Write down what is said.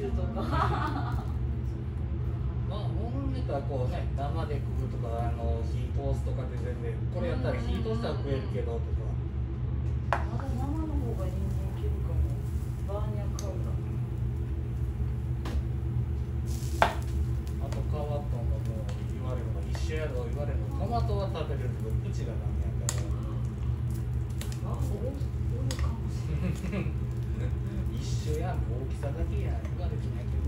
中とかまあものによってはこうね生で食うとか火通すとかで全然これやったら火通したら食えるけどとか。 まだ生の方が人間いけるかも。バーニャカウダ。 あとカワトンがもう言われるのが一緒やろ言われるのトマトは食べれるけどうちがダメやから。 あ、多いかもしれない。 一緒やん大きさだけやん言われてないけど。